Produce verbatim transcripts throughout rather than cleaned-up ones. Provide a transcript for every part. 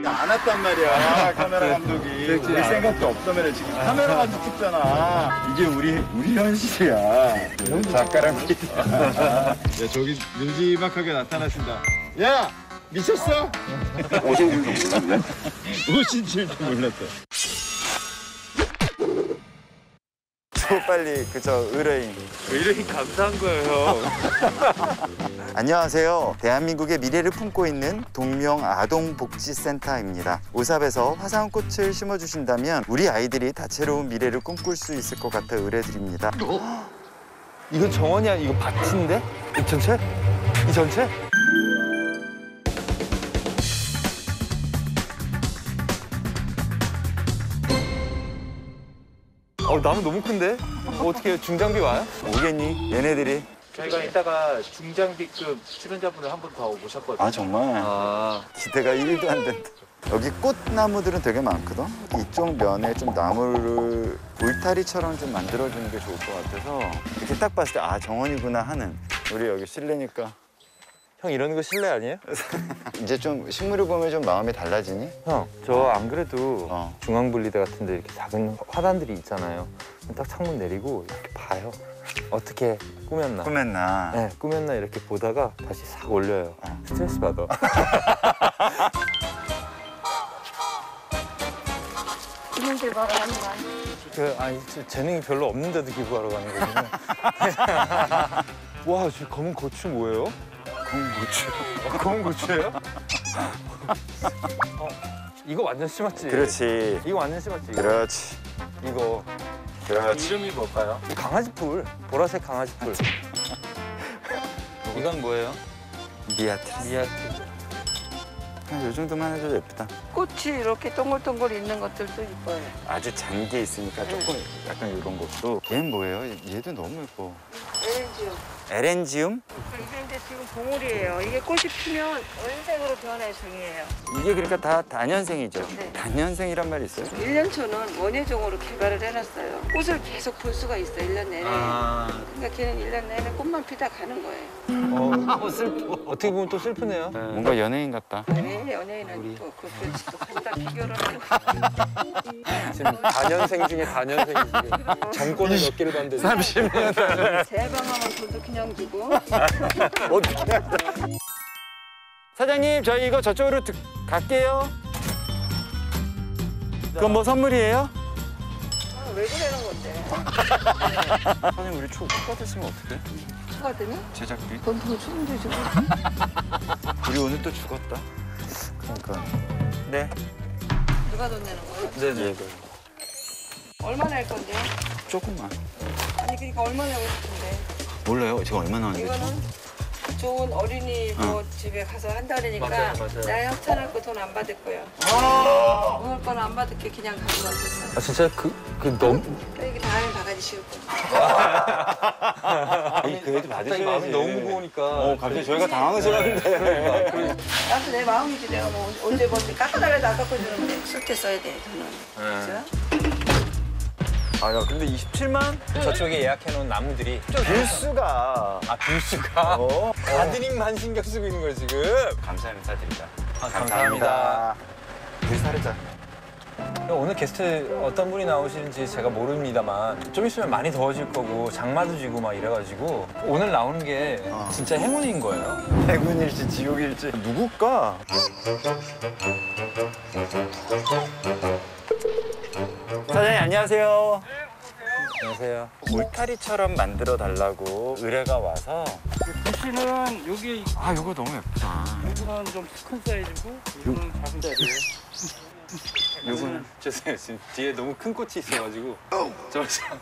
안 왔단 말이야. 카메라 감독이. 올 생각도 없다면 지금 카메라만 찍잖아. 이게 우리 우리 현실이야. 작가랑 피디. 야 저기 느지막하게 나타나신다. 야 미쳤어? 오신 줄도 몰랐네. 오신 줄도 몰랐어. 저 빨리 그저 의뢰인. 의뢰인 감사한 거예요, 형. 안녕하세요. 대한민국의 미래를 품고 있는 동명 아동복지센터입니다. 오삽에서 화사한꽃을 심어주신다면 우리 아이들이 다채로운 미래를 꿈꿀 수 있을 것 같아 의뢰드립니다. 이건 정원이 아니, 이거 밭인데? 이 전체? 이 전체? 어, 나무 너무 큰데? 어떻게 해요? 중장비 와요? 오겠니? 얘네들이. 저희가 이따가 중장비급 출연자분을 한 분 더 모셨거든요. 아 정말? 아. 기대가 일도 안 된다. 여기 꽃나무들은 되게 많거든? 이쪽 면에 좀 나무를 울타리처럼 좀 만들어주는 게 좋을 것 같아서 이렇게 딱 봤을 때 아 정원이구나 하는. 우리 여기 실내니까 형 이러는 거 실례 아니에요? 이제 좀 식물을 보면 좀 마음이 달라지니? 형, 저 안 그래도 어. 중앙분리대 같은데 이렇게 작은 화단들이 있잖아요. 딱 창문 내리고 이렇게 봐요. 어떻게 꾸몄나. 꾸몄나? 네, 꾸몄나 이렇게 보다가 다시 싹 올려요. 어. 스트레스 받아. 이놈들 바로 하는 거 아니야? 그, 아니, 저 재능이 별로 없는데도 기부하러 가는 거거든요. 와, 저 검은 고추 뭐예요? 검은 고추. 어, 검은 고추예요? 어, 이거 완전 심었지? 그렇지. 이거 완전 심었지? 이거? 그렇지. 이거 그렇지. 이름이 뭘까요? 강아지 풀, 보라색 강아지 풀. 이건 뭐예요? 미아트리스. 미아트. 이 정도만 해도 예쁘다. 꽃이 이렇게 동글동글 있는 것들도 이뻐요. 아주 잔게 있으니까 조금 약간 이런 것도. 얘는 뭐예요? 얘도 너무 예뻐. 에렌지움. 에렌지움? 이게 이제 지금 봉우리예요. 이게 꽃이 피면 은색으로 변할 중이에요. 이게 그러니까 다 단연생이죠? 네. 단연생이란 말이 있어요? 일 년 초는 원예종으로 개발을 해놨어요. 꽃을 계속 볼 수가 있어요, 일 년 내내. 아. 그러니까 걔는 일 년 내내 꽃만 피다 가는 거예요. 어, 어, 슬프. 어떻게 보면 또 슬프네요. 뭔가 연예인 같다. 왜 연예인은 또 그, 그렇지 또 갖다 비교를 하고. 지금 단연생 중에 단연생이 지금 정권을 몇 개를 받는데 삼십 년. 재방하면 돈도 그냥 주고. 어떻게 하자. 사장님, 저희 이거 저쪽으로 드, 갈게요. 그건 뭐 선물이에요? 아, 왜 그러는 건데? 사장님, 우리 초 똑같았으면 어떡해? 추가되면? 제작비? 돈 더 주면 되죠. 우리 오늘 또 죽었다. 그러니까. 네. 누가 돈 내는 거예요? 네네. 얼마 낼 건데요? 조금만. 아니 그러니까 얼마 내고 싶은데. 몰라요. 제가 얼마 나왔는지. 이거는 좋은 어린이 뭐 집에 가서 한다니까 맞아요, 맞아요. 나 협찬할 거 돈 안 받을 거야. 오늘 건 안 받을게 그냥 가지고 왔었어. 아 진짜 그, 그 너무 이게 다음에 바가지 씌울 거. 아니, 그래도 받으셔야지. 마음이 너무 무거우니까. 어, 갑자기 저희가 당황스러운데. 나도 내 마음이지 내가 뭐 언제 뭔지 깎아달래도 안 깎아주는데 쓸 때 써야 돼 돈은. 그렇죠? 아, 야, 근데 이십칠만? 저쪽에 예약해놓은 나무들이 좀 빌수가. 아 빌수가 어. 가드닝만 신경 쓰고 있는 거야 지금. 감사 인사드립니다. 아, 감사합니다. 우리 사르자. 오늘 게스트 어떤 분이 나오시는지 제가 모릅니다만 좀 있으면 많이 더워질 거고 장마도 지고 막 이래가지고 오늘 나오는 게 어. 진짜 행운인 거예요. 해군일지 지옥일지. 누굴까? 사장님, 안녕하세요. 안녕하세요. 울타리처럼 만들어 달라고 의뢰가 와서. 글씨는 여기 아, 이거 너무 예쁘다. 이거는 좀 큰 사이즈고 이거는 작은 사이즈예요. 요거는. 죄송해요. 지금 뒤에 너무 큰 꽃이 있어가지고. 저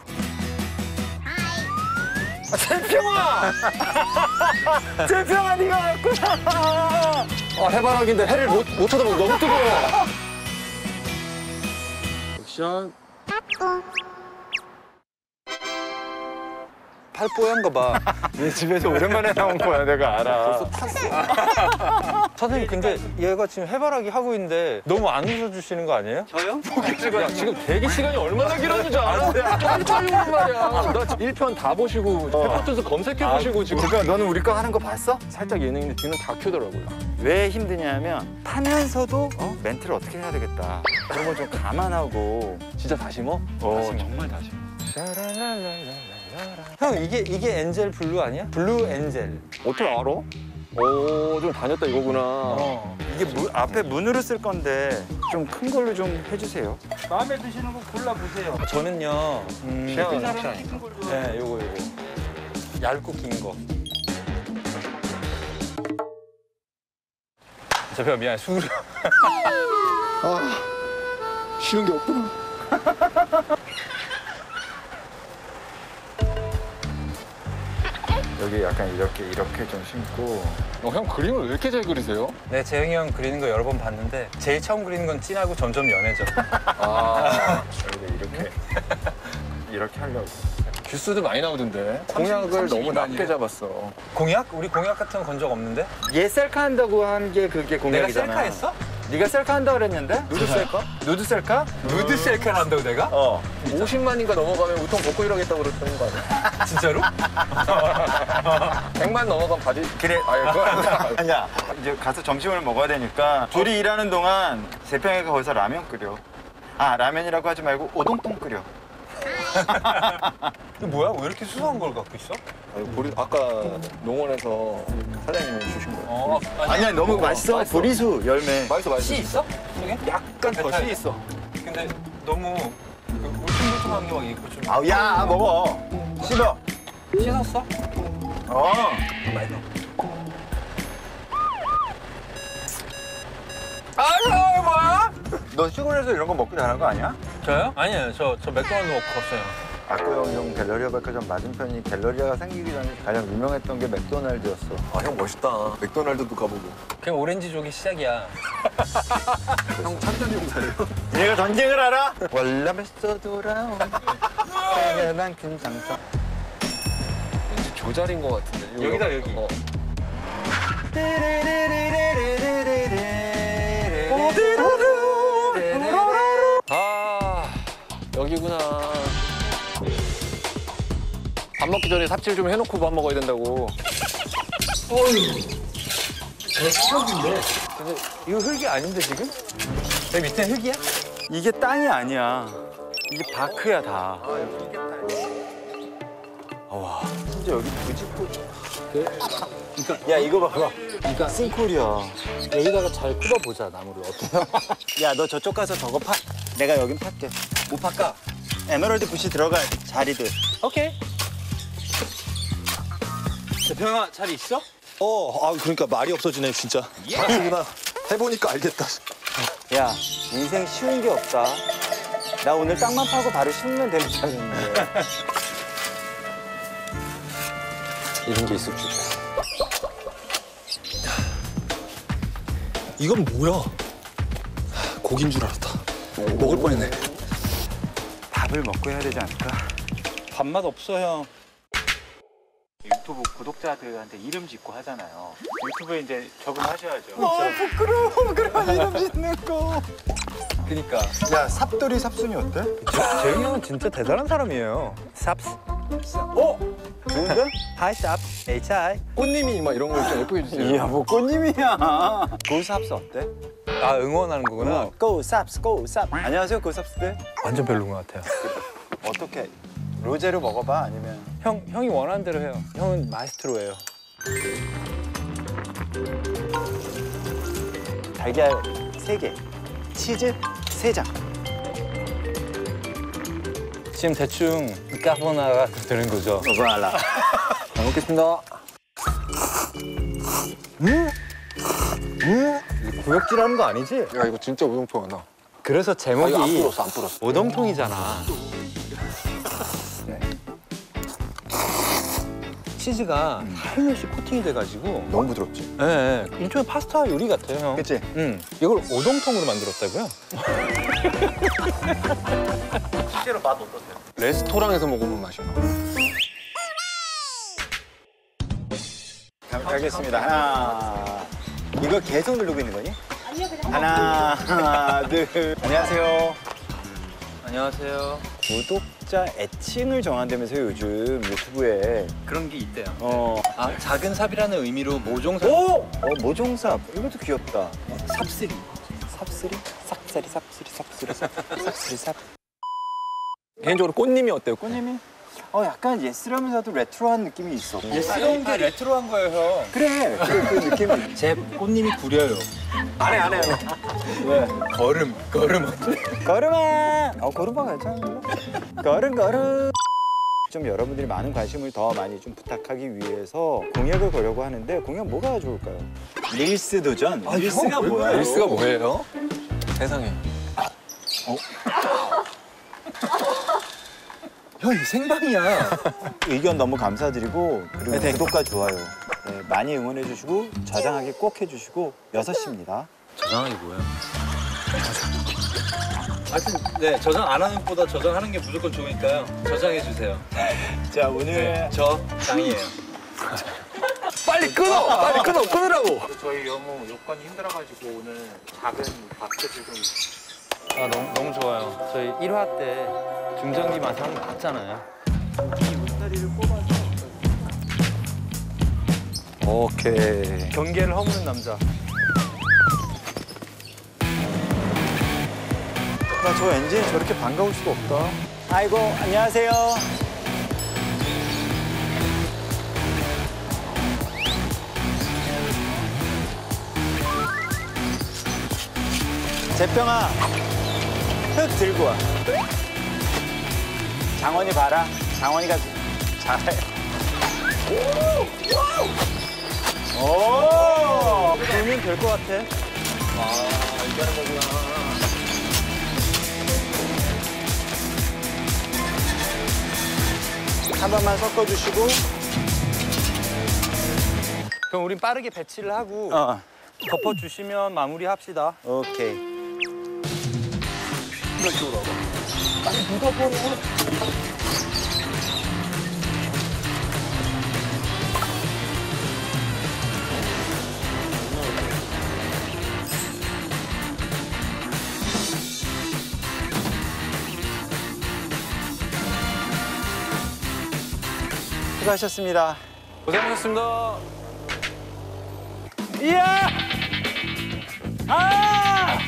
아, 재평아! 재평아, 네가 왔구나! 아, 해바라기인데 해를 못, 못 쳐다보고 너무 뜨거워. 액션. 팔 뽀얀 거 봐. 얘 집에서 오랜만에 나온 거야, 내가 알아. 벌써 탔어. 사장님 근데 얘가 지금 해바라기 하고 있는데 너무 안 웃어주시는 거 아니에요? 저요? 야, 지금 대기 시간이 얼마나 길었는지 알아? 빨리 오는 말이야. 나 일 편 다 보시고 페퍼톤스 검색해 보시고 지금 그러니까 너는 우리 거 하는 거 봤어? 살짝 예능인데 뒤는 다 켜더라고요. 왜 힘드냐면 타면서도 어? 멘트를 어떻게 해야 되겠다 그런 걸 좀 감안하고 진짜 다시모? 어 정말 다시 형 이게 이게 엔젤 블루 아니야? 블루 엔젤. 어떻게 알아? 오, 좀 다녔다 이거구나. 어. 이게 무, 앞에 문으로 쓸 건데 좀 큰 걸로 좀 해주세요. 마음에 드시는 거 골라보세요. 저는요. 음, 쉐어는 사람 혹시 아닌가? 큰 걸로. 네, 요거 요거. 얇고 긴 거. 저표 미안 술. 아, 쉬운 게 없구나. 여기 약간 이렇게 이렇게 좀 심고 어, 형 그림을 왜 이렇게 잘 그리세요? 네, 재영이 형 그리는 거 여러 번 봤는데 제일 처음 그리는 건 진하고 점점 연해져. 아, 여기 이렇게 이렇게 하려고. 뷰스도 많이 나오던데. 공약을 너무 낮게 잡았어. 공약? 우리 공약 같은 거 건 적 없는데? 얘 셀카 한다고 한 게 그게 내가 공약이잖아. 셀카했어? 네가 셀카 한다고 그랬는데? 누드 셀카? 누드 셀카? 누드 셀카를 한다고 내가? 어. 오십만인가 넘어가면 우통 벗고 이러겠다고 그랬던 거 아니야? 진짜로? 백만 넘어가면 바지. 그래. 아유, 그거 아니야. 아니야. 이제 가서 점심을 먹어야 되니까 둘이 일하는 동안 재평이가 거기서 라면 끓여. 아 라면이라고 하지 말고 오동통 끓여. 이게 뭐야? 왜 이렇게 수상한 걸 갖고 있어? 아유, 보리, 아까 농원에서 사장님이 주신 거예요. 어, 아니야 너무 먹어. 맛있어. 맛있어. 보리수 열매. 맛있어, 맛있어. 씨 있어? 저게? 약간 더 씨 있어. 근데 너무 그 울퉁불퉁한 게 막 있고 좀 아우 야 먹어. 씹어. 씻었어? 어. 아유 뭐야? 너 시골에서 이런 거 먹고 자란 거 아니야? 저요? 아니에요. 저, 저 맥도날드 먹고 컸어요. 압구정용 갤러리아 백화점 맞은편이 갤러리아가 생기기 전에 가장 유명했던 게 맥도날드였어. 아, 형 멋있다. 맥도날드도 가보고. 그냥 오렌지족이 시작이야. 형 참전 용사예요? 얘가 전쟁을 알아? 월남에서 돌아온 그녀만큼 상상. 왠지 조잘인 것 같은데. 여기다, 여기. 어. 아, 여기구나. 밥 먹기 전에 삽질 좀 해놓고 밥 먹어야 된다고. 근데 이거 흙이 아닌데 지금? 내 밑에 흙이야? 이게 땅이 아니야. 이게 바크야 다. 와, 진짜 여기 부직포. 그러니까 야 이거 봐봐. 그러니까 싱콜이야. 여기다가 잘 뜯어보자 나무를 어때요? 야 너 저쪽 가서 저거 파. 내가 여긴 팔게. 못 팔까? 에메랄드 붓이 들어갈 자리들. 오케이. 대평아 잘 있어? 어, 아 그러니까 말이 없어지네 진짜. 바꾸구나. 해보니까 알겠다. 야 인생 쉬운 게 없다. 나 오늘 땅만 파고 바로 심으면 되는 줄 알았는데. 이런 게 있을 줄. 이건 뭐야? 고기인 줄 알았다. 먹을 뻔했네. 밥을 먹고 해야 되지 않을까? 밥맛 없어 형. 유튜브 구독자들한테 이름 짓고 하잖아요. 유튜브에 이제 적응하셔야죠. 부끄러워 그런 이름 짓는 거. 그니까 야 삽돌이 삽순이 어때? 재영이 형은 진짜 대단한 사람이에요. 삽스. 어? 좋은데? 하이 삽. 에이치 아이. 꽃님이 막 이런 거 좀 예쁘게 해주세요. 이야 뭐 꽃님이야. 고삽스 어때? 아 응원하는 거구나. 고삽스 고삽. 안녕하세요 고삽스들. 완전 별로인 것 같아요. 어떻게? 로제로 먹어봐 아니면? 형 형이 원하는 대로 해요. 형은 마이스트로예요. 달걀 세 개, 치즈 세 장. 지금 대충 까보나가 되는 거죠. 먹어라. 잘 먹겠습니다. 음? 구역질하는 거 아니지? 야, 이거 진짜 우동통하다. 그래서 아, 제목이 이거 안 불었어, 안 불었어. 오동통이잖아. 네. 치즈가 살며시 코팅이 돼가지고 너무 부드럽지? 예, 네, 일종의 파스타 요리 같아요, 형. 그치? 응. 이걸 오동통으로 만들었다고요? 실제로 맛 어떠세요? 레스토랑에서 먹으면 맛이 나. 가, 가겠습니다. 하나. 이거 계속 누르고 있는 거니? 아니요, 그냥 하나, 하나, 둘. 안녕하세요. 안녕하세요. 구독자 애칭을 정한다면서요, 요즘 유튜브에. 그런 게 있대요. 어. 아, 작은 삽이라는 의미로 모종삽. 오! 어, 모종삽. 이것도 귀엽다. 삽쓰리. 삽쓰리? sap쓰리, 삽쓰리, 삽쓰리, 삽. 삽쓰리, 삽. 개인적으로 꽃님이 어때요? 꽃님이? 어, 약간 예스라면서도 레트로한 느낌이 있어. 예스러운 게 레트로한 거예요, 형. 그래, 그, 그 느낌이. 제 꽃님이 구려요. 안 해, 안 해요. 왜? 걸음, 걸음 어때? 걸음아! 어, 걸음아 괜찮아. 걸음, 걸음. 좀 여러분들이 많은 관심을 더 많이 좀 부탁하기 위해서 공약을 거려고 하는데 공약 뭐가 좋을까요? 릴스 도전? 아, 릴스가 뭐야? 릴스가 뭐예요? 세상에. 어? 형, 이거 생방이야. 의견 너무 감사드리고 그리고 구독과 좋아요 네, 많이 응원해 주시고 저장하기 꼭 해주시고 여섯 시입니다. 저장하기 뭐야? 하여튼 네, 저장 안 하는 것보다 저장하는 게 무조건 좋으니까요. 저장해 주세요. 자 오늘 네, 저 장이에요. 빨리 끊어! 빨리 끊어! 끊으라고! 저희 너무 여건이 힘들어가지고 오늘 작은 밥도 지금 아, 너무, 너무 좋아요. 저희 일 화 때 중장비 맛을 한번 봤잖아요. 오케이. 경계를 허무는 남자. 나 저 엔진이 저렇게 반가울 수가 없다. 아이고 안녕하세요. 재평아 흙 들고 와. 장원이 봐라. 장원이가 잘해. 오! 그러면 될 것 같아. 아, 이렇게 하는 거구나. 한 번만 섞어주시고. 그럼 우린 빠르게 배치를 하고 어, 덮어주시면 마무리합시다. 오케이. 수고하셨습니다. 고생하셨습니다. 이야! 아!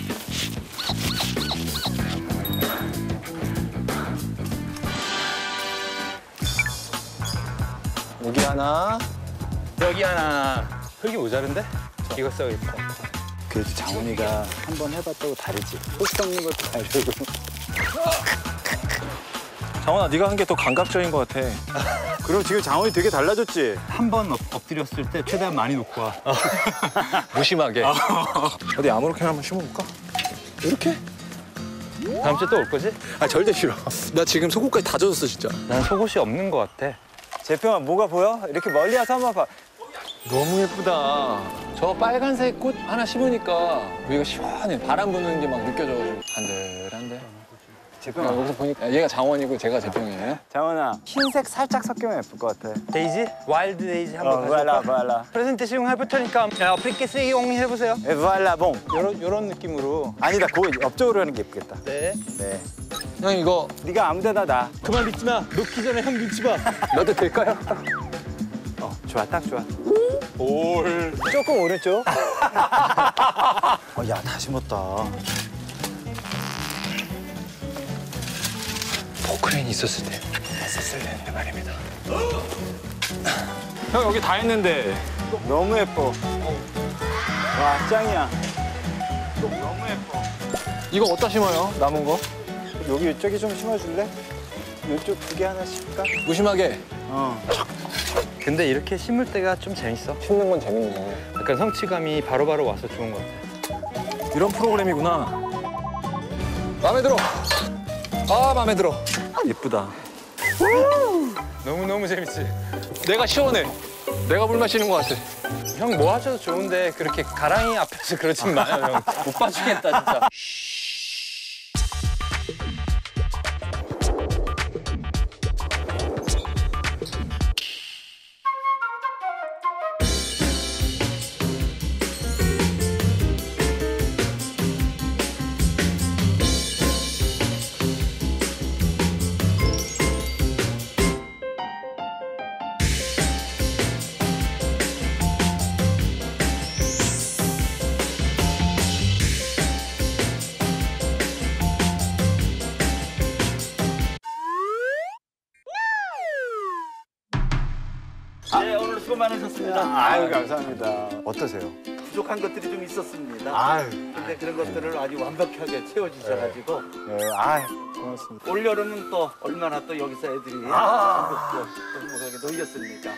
여기 하나, 여기 하나. 흙이 모자른데? 이거 써야겠다. 그래도 장훈이가 한 번 해봤다고 다르지. 흙 섞는 것도 다르고. 장원아, 네가 한 게 더 감각적인 것 같아. 그럼 지금 장훈이 되게 달라졌지? 한 번 엎드렸을 때 최대한 많이 놓고 와. 무심하게. 어디 아무렇게나 한번 심어볼까? 이렇게? 다음 주에 또 올 거지? 아, 절대 싫어. 나 지금 속옷까지 다 젖었어, 진짜. 난 속옷이 없는 것 같아. 재평아 뭐가 보여? 이렇게 멀리 와서 한번 봐. 너무 예쁘다. 저 빨간색 꽃 하나 심으니까 위가 시원해. 바람 부는 게 막 느껴져가지고. 한들한들. 재평아. 여기서 보니까 얘가 장원이고 제가 재평이에요. 장훈아 흰색 살짝 섞이면 예쁠 것 같아. 데이지? 와일드 데이지 어, 한번 voilà, 가져올까? voilà. 프레젠테이션 해볼 테니까 어플리케이션 해보세요. Et voilà, bon. 요런, 요런 느낌으로. 아니다, 그거 옆쪽으로 하는 게 예쁘겠다. 네. 네. 형 이거 네가 아무 데나 놔. 그만 믿지 마. 놓기 전에 형 눈치 봐. 놔도 될까요? 어, 좋아, 딱 좋아. 올. 조금 오른쪽. 어, 야, 다 심었다. 포크레인이 있었을 때 했었을 텐데 말입니다. 형 여기 다 했는데. 너무 예뻐. 와, 짱이야. 너무 예뻐. 이거 어디다 심어요? 남은 거? 여기 이쪽에 좀 심어줄래? 이쪽 두 개 하나씩 할까? 무심하게. 어. 근데 이렇게 심을 때가 좀 재밌어. 심는 건 재밌네. 약간 성취감이 바로바로 와서 좋은 것 같아. 이런 프로그램이구나. 마음에 들어. 아, 마음에 들어. 예쁘다. 너무너무 재밌지? 내가 시원해. 내가 물 마시는 것 같아. 형 뭐 하셔도 좋은데 그렇게 가랑이 앞에서 그러진 마요, 형. 못 봐주겠다, 진짜. 수고 많으셨습니다. 아유 감사합니다. 어떠세요? 부족한 것들이 좀 있었습니다. 아유, 근데 그런 것들을 아주 완벽하게 채워주셔가지고 네, 아유 고맙습니다. 올 여름은 또 얼마나 또 여기서 애들이 아. 또 행복하게 놀겠습니까?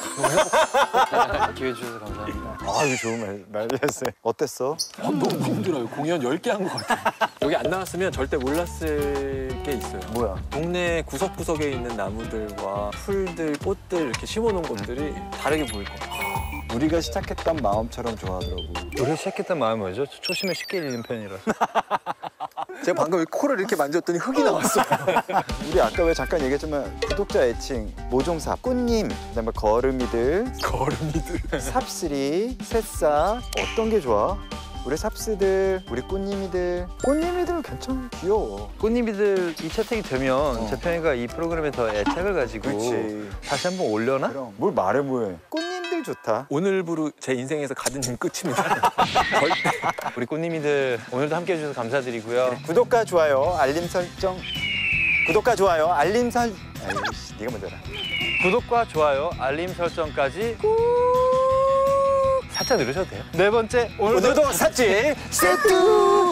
기회 주셔서 감사합니다. 아유 좋은 말 말이었어요. 어땠어? 너무 힘들어요. 공연 열 개 한 것 같아요. 여기 안 나왔으면 절대 몰랐을 게 있어요. 뭐야? 동네 구석구석에 있는 나무들과 풀들, 꽃들 이렇게 심어놓은 것들이 다르게 보일 거예요. 우리가 시작했던 마음처럼 좋아하더라고. 우리가 시작했던 마음이 뭐죠? 초심에 쉽게 잃는 편이라. 제가 방금 코를 이렇게 만졌더니 흙이 나왔어요. 우리 아까 왜 잠깐 얘기했지만 구독자 애칭 모종삽, 꽃님, 그다음에 거름이들, 걸음이들. 삽쓰리, 새싹 어떤 게 좋아? 우리 삽스들, 우리 꽃님이들, 꽃님이들 괜찮아 귀여워. 꽃님이들 이 채택이 되면 어. 재평이가 이 프로그램에 더 애착을 가지고 그렇지. 다시 한번 올려나? 그럼 뭘 말해 뭐해. 꽃님들 좋다. 오늘부로 제 인생에서 가진 힘 끝입니다. 우리 꽃님이들 오늘도 함께 해주셔서 감사드리고요. 구독과 좋아요, 알림 설정. 구독과 좋아요, 알림 설. 아이씨, 네가 먼저 해라. 구독과 좋아요, 알림 설정까지 꾹 살짝 누르셔도 돼요. 네 번째 오늘도 오늘도 삽질 세트.